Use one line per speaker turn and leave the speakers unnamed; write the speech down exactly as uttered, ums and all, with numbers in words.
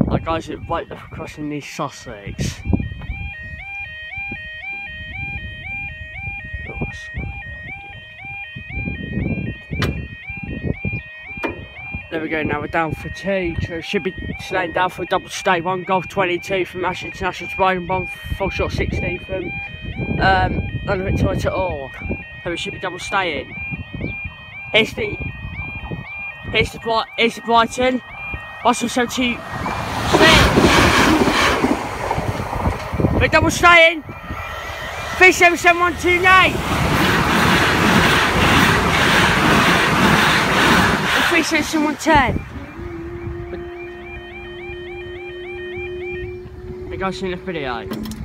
Right guys, it's right before crossing these Sussex. There we go, now we're down for two. So should be staying down for a double stay. One golf twenty-two from Ashford international-Brighton, one full shot sixteen from um, London Victoria to Orr. So we should be double staying. Here's the here's the here's the Brighton. Also seventy-two. We're double staying. three seven seven one two nine. three seven seven one ten. Hey guys, in the video.